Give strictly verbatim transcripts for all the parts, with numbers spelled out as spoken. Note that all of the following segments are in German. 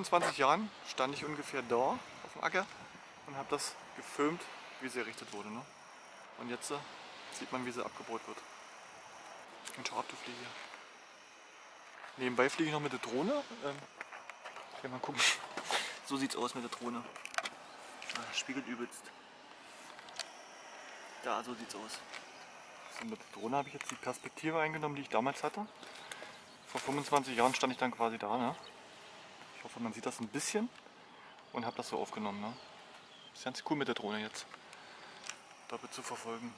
fünfundzwanzig Jahren stand ich ungefähr da auf dem Acker und habe das gefilmt, wie sie errichtet wurde. Ne? Und jetzt äh, sieht man, wie sie abgebaut wird. Und schau ab, du Fliege. Nebenbei fliege ich noch mit der Drohne. Ähm, ja, mal gucken. So sieht's aus mit der Drohne. Ah, spiegelt übelst. Da, so sieht's aus. So, mit der Drohne habe ich jetzt die Perspektive eingenommen, die ich damals hatte. Vor fünfundzwanzig Jahren stand ich dann quasi da. Ne? Ich hoffe, man sieht das ein bisschen und habe das so aufgenommen. Ne? Ist ganz cool mit der Drohne jetzt. Doppelt zu verfolgen.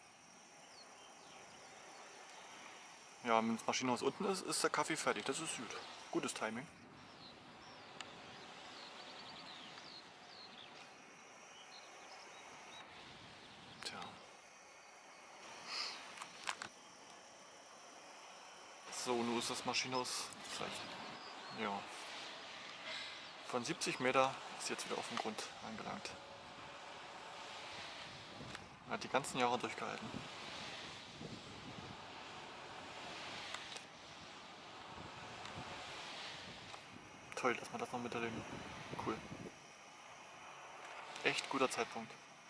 Ja, wenn das Maschinenhaus unten ist, ist der Kaffee fertig. Das ist gut. Gutes Timing. Tja. So, nun ist das Maschinenhaus vielleicht, ja, von siebzig Meter ist jetzt wieder auf dem Grund angelangt. Hat die ganzen Jahre durchgehalten. Toll, dass man das noch miterleben. Cool. Echt guter Zeitpunkt.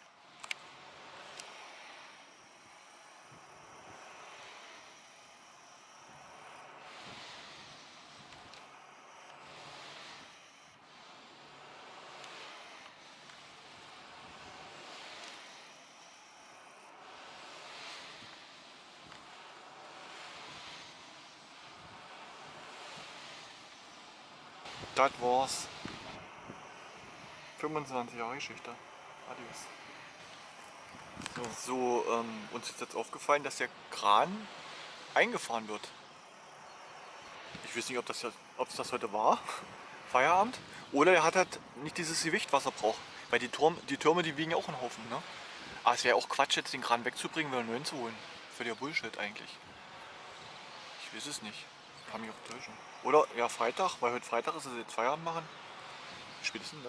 Das war's. fünfundzwanzig Jahre Geschichte. Adios. So, so ähm, uns ist jetzt aufgefallen, dass der Kran eingefahren wird. Ich weiß nicht, ob das, ob es das heute war, Feierabend, oder er hat halt nicht dieses Gewicht, was er braucht. Weil die, Turm, die Türme, die wiegen ja auch einen Haufen. Ne? Aber es wäre auch Quatsch, jetzt den Kran wegzubringen, wieder einen neuen zu holen. Für der Bullshit eigentlich. Ich weiß es nicht. Kann mich auch täuschen. Oder ja, Freitag, weil heute Freitag ist, dass sie jetzt Feierabend machen. Wie spät ist denn das?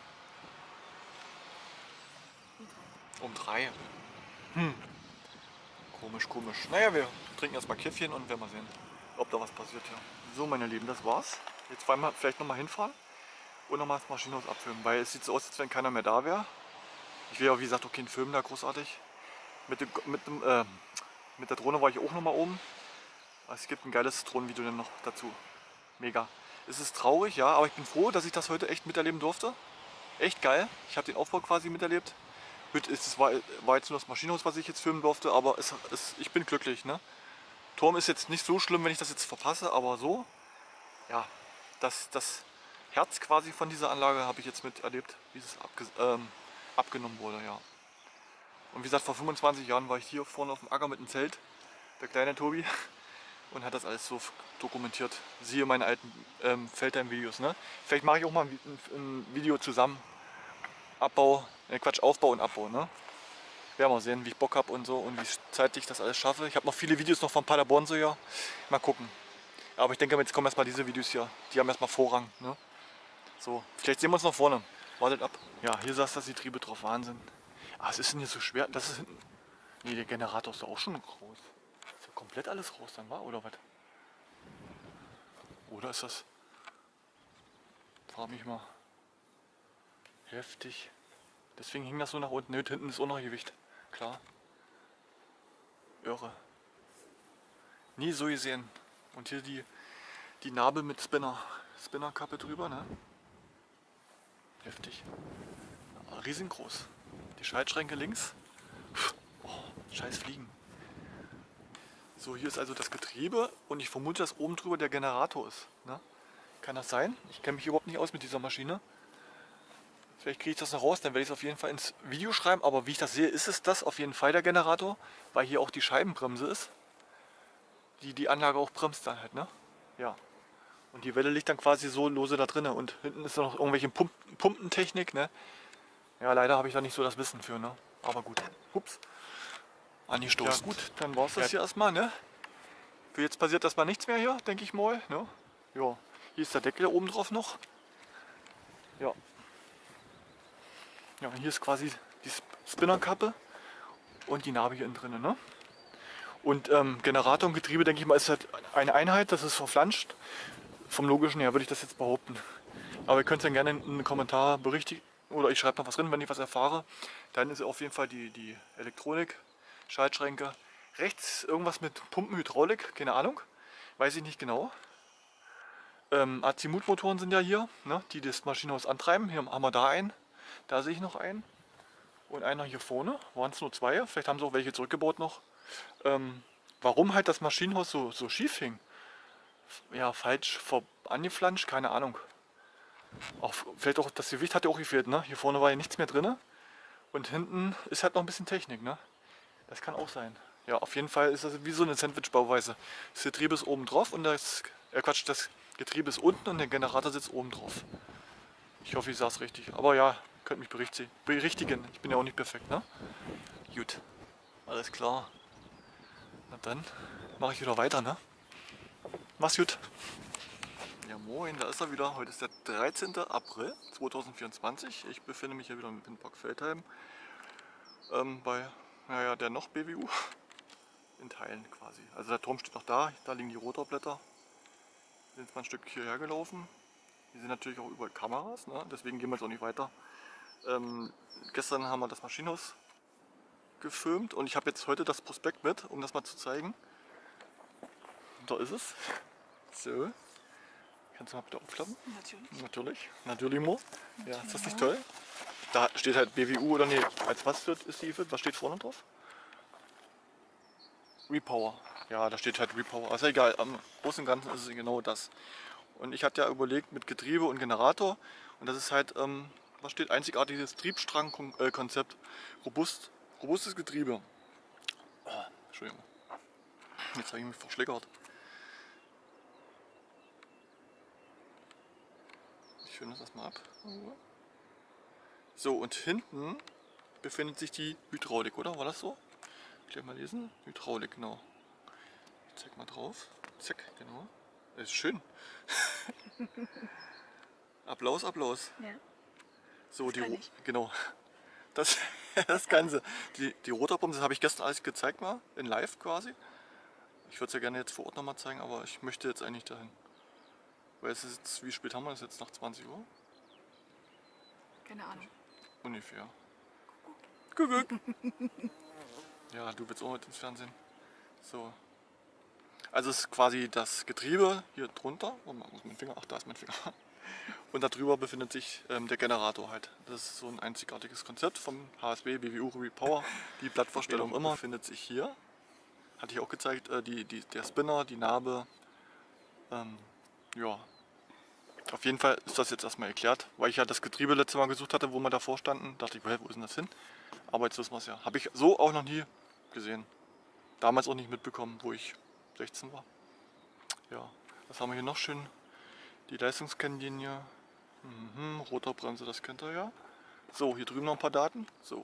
Um drei. Hm. Komisch, komisch. Naja, wir trinken erstmal Käffchen und werden mal sehen, ob da was passiert hier. So, meine Lieben, das war's. Jetzt wollen wir vielleicht nochmal hinfahren und nochmal das Maschinenhaus abfilmen, weil es sieht so aus, als wenn keiner mehr da wäre. Ich will ja, wie gesagt, auch keinen Film da großartig. Mit, dem, mit, dem, äh, mit der Drohne war ich auch nochmal oben. Es gibt ein geiles Drohnenvideo dann noch dazu. Mega. Es ist traurig, ja, aber ich bin froh, dass ich das heute echt miterleben durfte. Echt geil. Ich habe den Aufbau quasi miterlebt. Es war, war jetzt nur das Maschinenhaus, was ich jetzt filmen durfte, aber es, es, ich bin glücklich. Ne? Turm ist jetzt nicht so schlimm, wenn ich das jetzt verpasse, aber so, ja, das, das Herz quasi von dieser Anlage habe ich jetzt miterlebt, wie es abge, ähm, abgenommen wurde. Ja. Und wie gesagt, vor fünfundzwanzig Jahren war ich hier vorne auf dem Acker mit dem Zelt, der kleine Tobi, und hat das alles so dokumentiert. Siehe meine alten ähm, Feldheim-Videos. Ne? Vielleicht mache ich auch mal ein, ein Video zusammen. Abbau, äh Quatsch, Aufbau und Abbau. Ne? Werden wir sehen, wie ich Bock habe und so und wie zeitlich das alles schaffe. Ich habe noch viele Videos noch von Paderborn so ja. Mal gucken. Aber ich denke, jetzt kommen erstmal diese Videos hier. Die haben erstmal Vorrang. Ne? So, vielleicht sehen wir uns noch vorne. Wartet ab. Ja, hier saß das Getriebe drauf. Wahnsinn. Ah, es ist denn hier so schwer. Das ist hinten. Nee, der Generator ist doch auch schon groß. Ist ja komplett alles raus dann, war? Oder was? Oder ist das. Frag mich mal. Heftig. Deswegen hing das so nach unten. Ne, hinten ist auch noch Gewicht. Klar. Irre. Nie so gesehen. Und hier die, die Nabel mit Spinner. Spinnerkappe drüber, ne? Heftig. Ja, riesengroß. Die Schaltschränke links. Oh, scheiß Fliegen. So, hier ist also das Getriebe und ich vermute, dass oben drüber der Generator ist. Ne? Kann das sein? Ich kenne mich überhaupt nicht aus mit dieser Maschine. Vielleicht kriege ich das noch raus, dann werde ich es auf jeden Fall ins Video schreiben. Aber wie ich das sehe, ist es das auf jeden Fall der Generator, weil hier auch die Scheibenbremse ist, die die Anlage auch bremst dann halt, ne? Ja. Und die Welle liegt dann quasi so lose da drin. Und hinten ist noch irgendwelche Pump Pumpentechnik, ne? Ja, leider habe ich da nicht so das Wissen für, ne? Aber gut. Ups. Angestoßen. Ja gut, dann war es das ja hier erstmal, ne? Für jetzt passiert erstmal nichts mehr hier, denke ich mal, ne? Ja. Hier ist der Deckel oben drauf noch. Ja. Ja, und hier ist quasi die Spinnerkappe und die Narbe hier innen drin, ne? Und ähm, Generator und Getriebe, denke ich mal, ist halt eine Einheit, das ist verflanscht. Vom Logischen her würde ich das jetzt behaupten. Aber ihr könnt dann gerne in einen Kommentar berichtigen oder ich schreibe noch was drin, wenn ich was erfahre. Dann ist auf jeden Fall die, die Elektronik, Schaltschränke. Rechts irgendwas mit Pumpenhydraulik, keine Ahnung, weiß ich nicht genau. Ähm, Azimut-Motoren sind ja hier, ne, die das Maschinenhaus antreiben. Hier haben wir da einen, da sehe ich noch einen. Und einer hier vorne, waren es nur zwei, vielleicht haben sie auch welche zurückgebaut noch. Ähm, warum halt das Maschinenhaus so, so schief hing? Ja, falsch vor angeflanscht, keine Ahnung. Auch, vielleicht auch das Gewicht hat ja auch gefehlt, ne? Hier vorne war ja nichts mehr drin. Und hinten ist halt noch ein bisschen Technik, ne? Das kann auch sein. Ja, auf jeden Fall ist das wie so eine Sandwich-Bauweise. Das Getriebe ist oben drauf und das, äh Quatsch, das Getriebe ist unten und der Generator sitzt oben drauf. Ich hoffe, ich sage es richtig. Aber ja, könnt mich berichtigen. Ich bin ja auch nicht perfekt, ne? Gut, alles klar. Na dann mache ich wieder weiter, ne? Mach's gut. Ja moin, da ist er wieder. Heute ist der dreizehnte April zweitausendvierundzwanzig. Ich befinde mich hier wieder im Windpark Veltheim. Ähm, bei, naja, der noch B W U. In Teilen quasi. Also der Turm steht noch da. Da liegen die Rotorblätter. Wir sind jetzt mal ein Stück hierher gelaufen. Hier sind natürlich auch überall Kameras, ne? Deswegen gehen wir jetzt auch nicht weiter. Ähm, gestern haben wir das Maschinenhaus gefilmt und ich habe jetzt heute das Prospekt mit, um das mal zu zeigen. Da ist es. So. Kannst du mal bitte aufklappen? Natürlich. Natürlich. Natürlich, Mo. Ja, ist das nicht toll? Da steht halt B W U oder nee, als was wird, ist die, was steht vorne drauf? Repower. Ja, da steht halt Repower. Also egal, am Großen und Ganzen ist es genau das. Und ich hatte ja überlegt mit Getriebe und Generator und das ist halt, ähm, was steht, einzigartiges Triebstrangkonzept, Robust, robustes Getriebe. Oh, Entschuldigung, jetzt habe ich mich verschleckert. Ich filme das erstmal ab. So, und hinten befindet sich die Hydraulik, oder? War das so? Gleich mal lesen. Hydraulik, genau. Ich zeig mal drauf. Zack, genau. Das ist schön. Applaus, Applaus. Ja. So, das die genau. Das, das Ganze. Die, die Rotorbremse habe ich gestern alles gezeigt mal, in live quasi. Ich würde es ja gerne jetzt vor Ort nochmal zeigen, aber ich möchte jetzt eigentlich dahin. Weil es ist jetzt, wie spät haben wir es jetzt? Nach zwanzig Uhr? Keine Ahnung. Ungefähr. Kuckuck. Ja, du willst auch mit ins Fernsehen. So. Also es ist quasi das Getriebe hier drunter. Oh, wo ist mein Finger? Ach, da ist mein Finger. Und darüber befindet sich ähm, der Generator halt. Das ist so ein einzigartiges Konzept vom H S B, B W U, Repower. Die Blattvorstellung immer befindet sich hier. Hatte ich auch gezeigt, äh, die, die, der Spinner, die Narbe. Ähm, ja. Auf jeden Fall ist das jetzt erstmal erklärt, weil ich ja das Getriebe letztes Mal gesucht hatte, wo wir davor standen. Dachte ich, wo ist denn das hin? Aber jetzt wissen wir es ja. Habe ich so auch noch nie gesehen. Damals auch nicht mitbekommen, wo ich sechzehn war. Ja, was haben wir hier noch schön? Die Leistungskennlinie. Mhm, Rotorbremse, das kennt ihr ja. So, hier drüben noch ein paar Daten. So.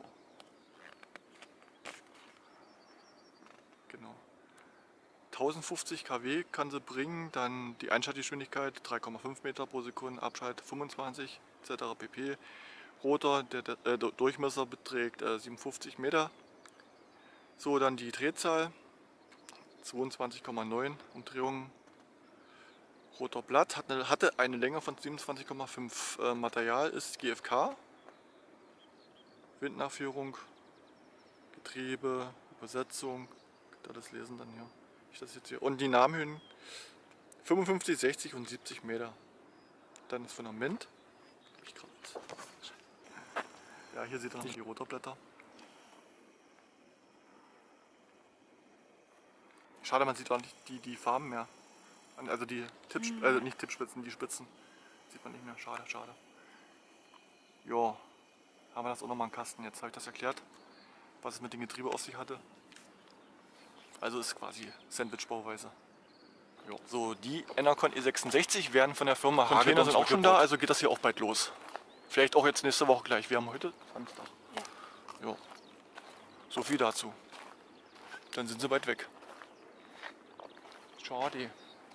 Genau. tausendfünfzig Kilowatt kann sie bringen, dann die Einschaltgeschwindigkeit drei Komma fünf Meter pro Sekunde, Abschalt fünfundzwanzig et cetera pp. Rotor, der, der äh, Durchmesser beträgt äh, siebenundfünfzig Meter. So, dann die Drehzahl zweiundzwanzig Komma neun Umdrehungen. Rotorblatt hat eine, hatte eine Länge von siebenundzwanzig Komma fünf. Äh, Material ist G F K. Windnachführung, Getriebe, Übersetzung. Da das lesen dann hier. Ich das jetzt hier. Und die Namenhöhen fünfundfünfzig, sechzig und siebzig Meter. Dann ist von der Mint. Ich grad. Ja, hier seht ihr noch die Rotorblätter. Schade, man sieht auch nicht die, die Farben mehr. Also die Tippspitzen, also nicht Tippspitzen, die Spitzen. Sieht man nicht mehr. Schade, schade. Ja, haben wir das auch nochmal im Kasten. Jetzt habe ich das erklärt, was es mit dem Getriebe auf sich hatte. Also ist quasi Sandwich-Bauweise. Ja. So, die Enercon E sechsundsechzig werden von der Firma Hagen. Container sind auch schon da, also geht das hier auch bald los. Vielleicht auch jetzt nächste Woche gleich. Wir haben heute Samstag. Ja. Ja. So viel dazu. Dann sind sie weit weg. Schade.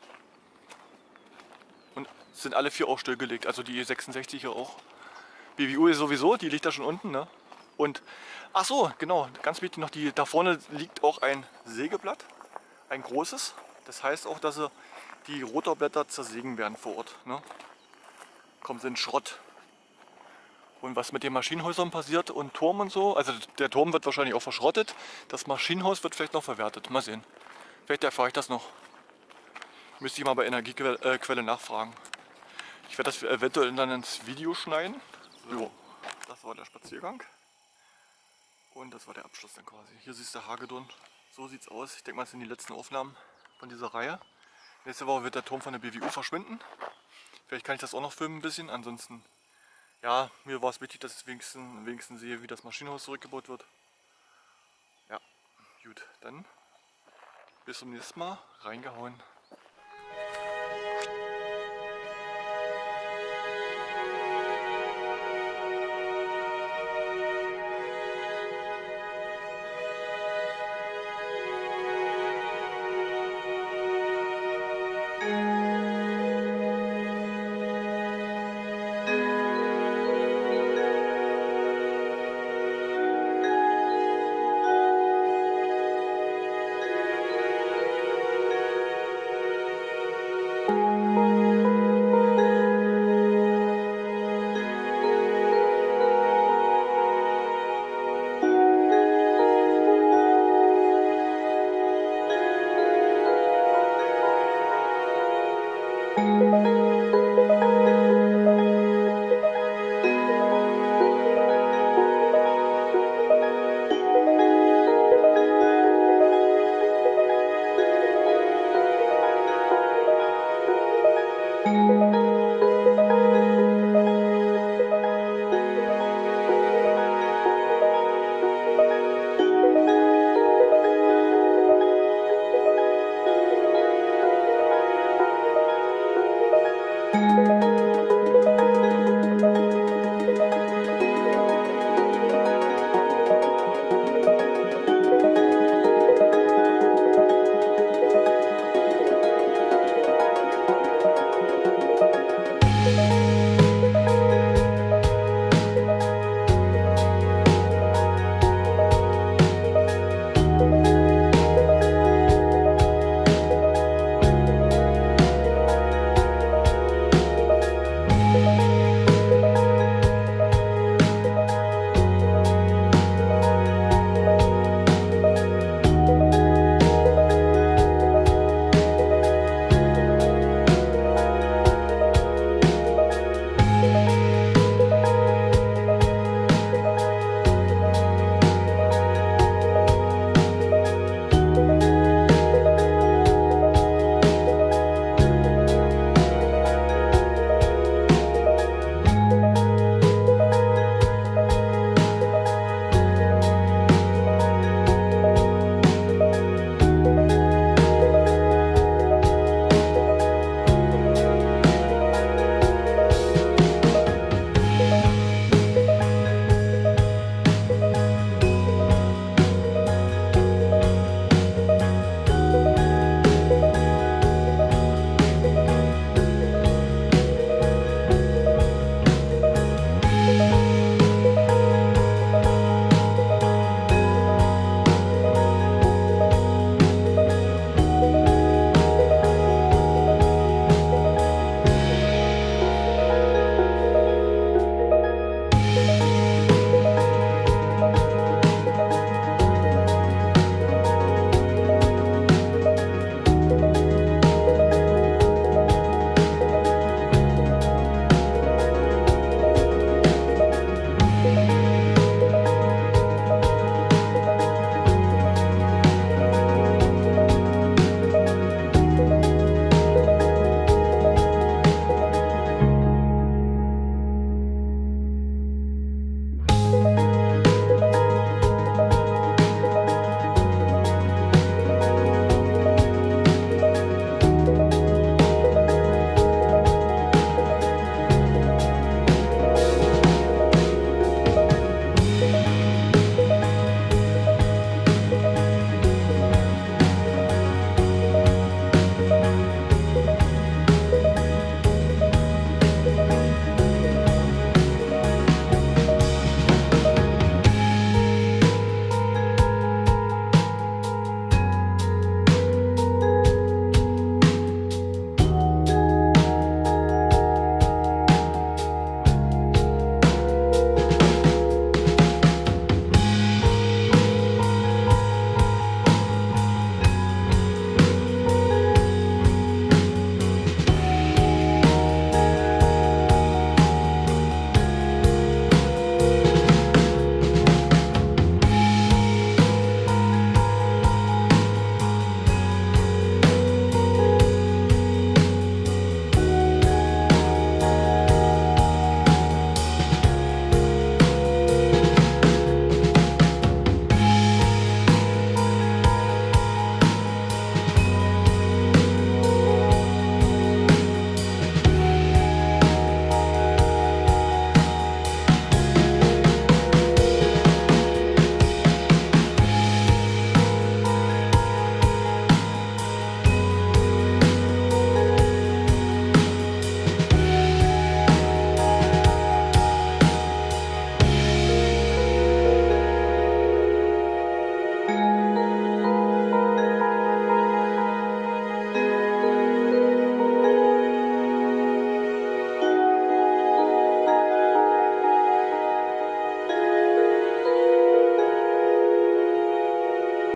Und sind alle vier auch stillgelegt, also die E sechsundsechzig hier auch. B W U ist sowieso, die liegt da schon unten, ne? Und, ach so, genau, ganz wichtig noch, die, da vorne liegt auch ein Sägeblatt, ein großes. Das heißt auch, dass sie die Rotorblätter zersägen werden vor Ort, ne? kommen sie in Schrott. Und was mit den Maschinenhäusern passiert und Turm und so, also der Turm wird wahrscheinlich auch verschrottet, das Maschinenhaus wird vielleicht noch verwertet. Mal sehen. Vielleicht erfahre ich das noch. Müsste ich mal bei Energiequelle nachfragen. Ich werde das eventuell dann ins Video schneiden. So, das war der Spaziergang. Und das war der Abschluss dann quasi. Hier siehst du Hagedorn. So sieht's aus. Ich denke mal, das sind die letzten Aufnahmen von dieser Reihe. Nächste Woche wird der Turm von der B W U verschwinden. Vielleicht kann ich das auch noch filmen ein bisschen. Ansonsten, ja, mir war es wichtig, dass ich wenigstens, wenigstens sehe, wie das Maschinenhaus zurückgebaut wird. Ja, gut, dann bis zum nächsten Mal. Reingehauen.